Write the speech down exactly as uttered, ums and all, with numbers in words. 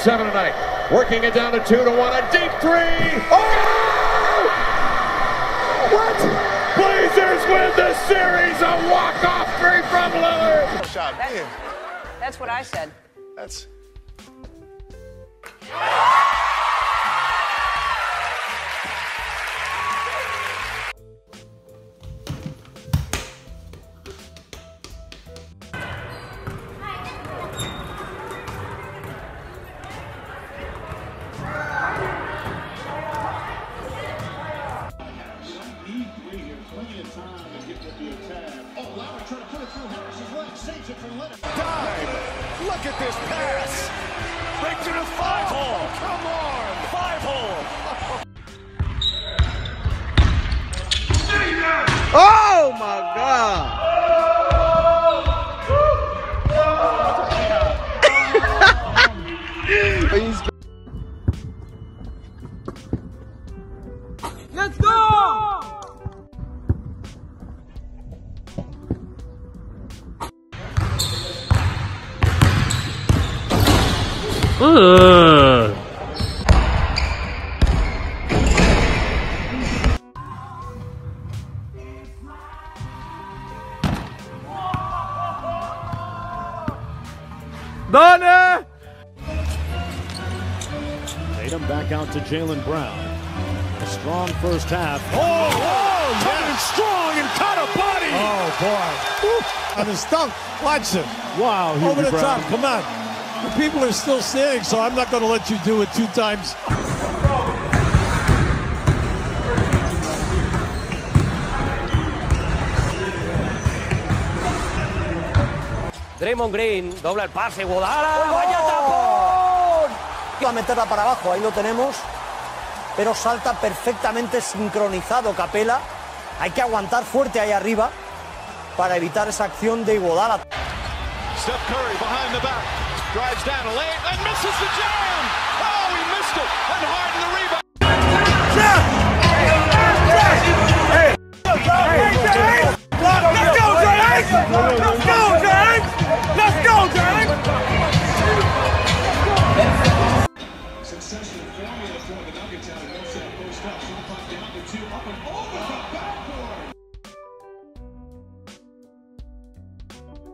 seven tonight. Working it down to two to one. A deep three. Oh! What? Blazers win the series. A walk-off three from Lillard. Shot. That's, that's what I said. That's. Dive! Look at this pass! Right to the five hole! Come on! Five hole! Oh my God! Let's go! Ugh. Done! Tatum back out to Jaylen Brown. A strong first half. Oh, oh yes. Strong and caught a body! Oh, boy. Woo. On his stump. Watch it. Wow, Over Hubie the Brown. top. Come on. The people are still standing, so I'm not going to let you do it two times. Draymond Green, dobla el pase, Iguodala, vaya tapón. Va a meterla para abajo, ahí lo tenemos, pero salta perfectamente sincronizado Capela. Hay que aguantar fuerte ahí arriba para evitar esa acción de Iguodala. Steph Curry behind the back, drives down a lane and misses the jam. Oh, he missed it, and Harden the rebound. Let's go, James! Let's go, James! Let's go, James! Successful formula for the Nuggets out of no set post up. Shot clock down to two, up and over the backboard.